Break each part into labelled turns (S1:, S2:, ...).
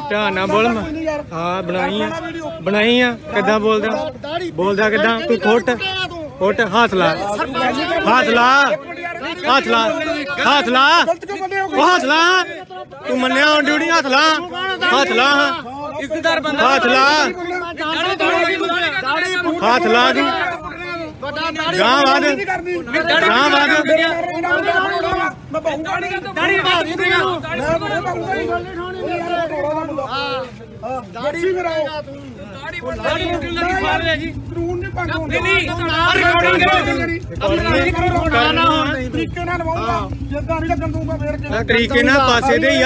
S1: ध्यान ना बोल हाँ बनाई आ किदा बोलदा किदा तू खोट हाथ ला तू मन्निया ड्यूटी हाथ ला तू तरीके ना पासे दे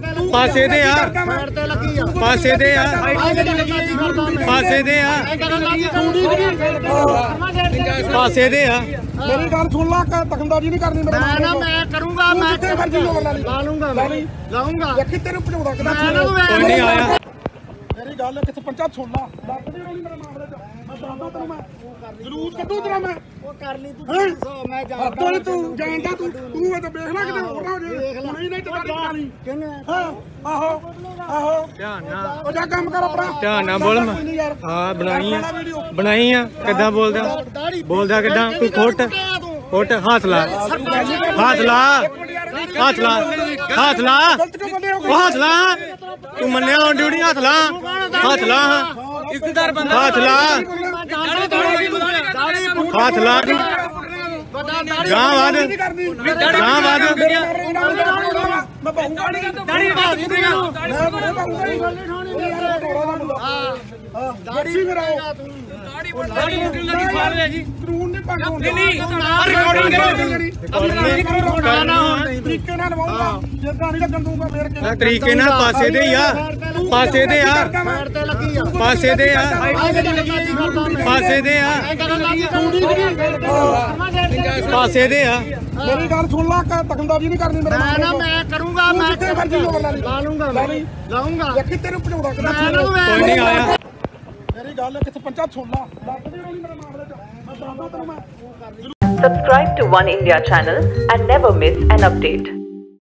S2: मेरी गल सुन ला, दखलंदाजी नहीं करनी। मैं करूंगा, मैं लाऊंगा तेरे भजौदा किदा नहीं आया। मेरी गल किथे पंचा सुन ला, मेरे मामले च मैं जानदा तेनू, मैं जरूर कदू तेरा मैं कर ली तू मैं जानदा तू जानदा तू ए तो देख ले किते होर ना हो जे नहीं चलानी किने। हां आहो
S1: ध्यान ना
S2: ओ जा काम कर अपना,
S1: ध्यान ना बोल हाँ बनाई आ किदा बोलदा किदा तू खोट हाथ ला तू मन्निया ड्यूटी हाथ ला तरीके ना पासे दे
S2: मेरी गल सुन ला, दखलंदाजी नहीं करनी। मैं करूंगा, मैं लाऊंगा तेरे भजौदा किदा नहीं आया। मेरी गल किथे पंचा सुन ला, मेरे मामले च मैं जानदा तेनू, मैं
S3: Subscribe to One India channel and never miss an update.